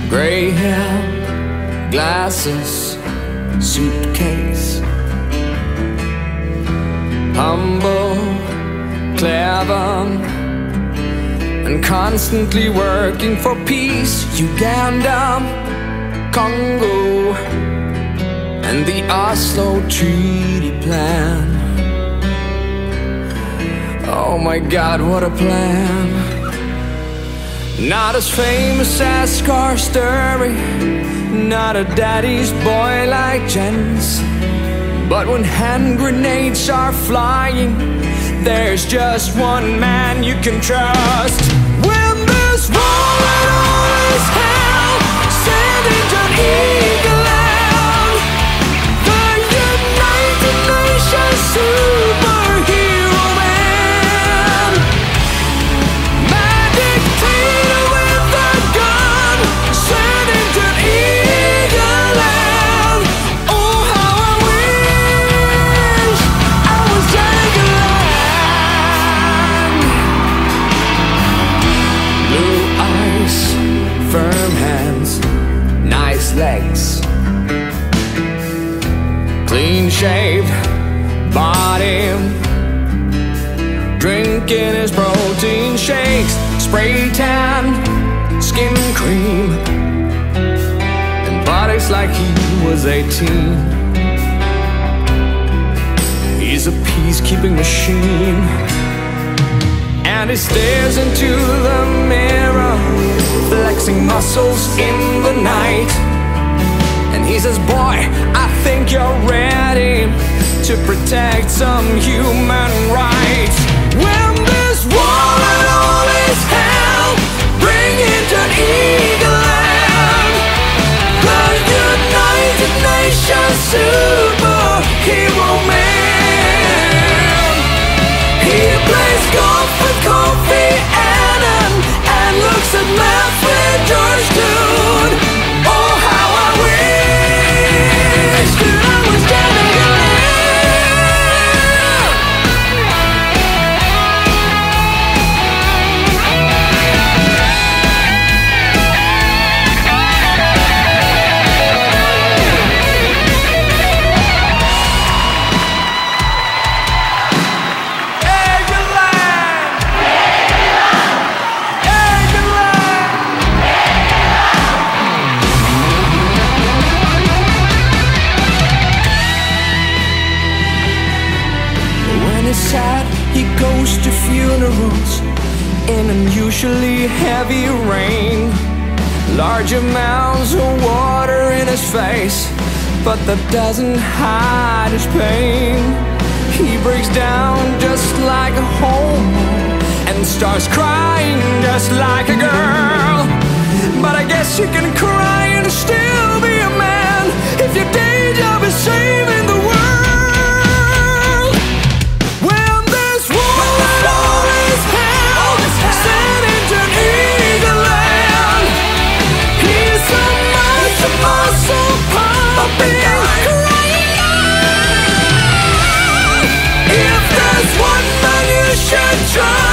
Gray hair, glasses, suitcase. Humble, clever, and constantly working for peace. Uganda, Congo, and the Oslo Treaty Plan. Oh my God, what a plan. Not as famous as Scar's story, not a daddy's boy like Jen's. But when hand grenades are flying, there's just one man you can trust. When this war and all is hell, send into Egeland, the United Nations superhero man. Mad dictator with a gun, send into Egeland. Oh, how I wish I was Egeland. Blue eyes, firm hands, nice legs, clean-shaved body, drinking his protein shakes, spray tan, skin cream, and bodies like he was 18. He's a peacekeeping machine, and he stares into the mirror, flexing muscles in the night. And he says, boy, I think you're ready to protect some human rights. When this war and all is hell, bring it to Egeland, the United Nations superhero man. He plays golf with Kofi Annan and looks at math with George Toon. Oh, how I wish that I was Jan Egeland. Sad, he goes to funerals in unusually heavy rain. Large amounts of water in his face, but that doesn't hide his pain. He breaks down just like a homo and starts crying just like a girl. But I guess you can cry and still be a man if your day job is saving the world. If there's one man you should trust,